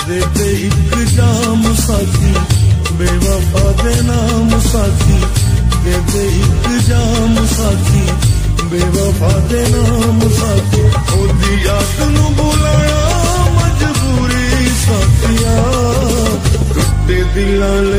दे दे एक जाम साथी बेवफा दे नाम साथी दे दे एक जाम साथी बेवफा दे नाम साथी ओदी याद नू बुलाया मजबूरी साथिया टुटे दिलां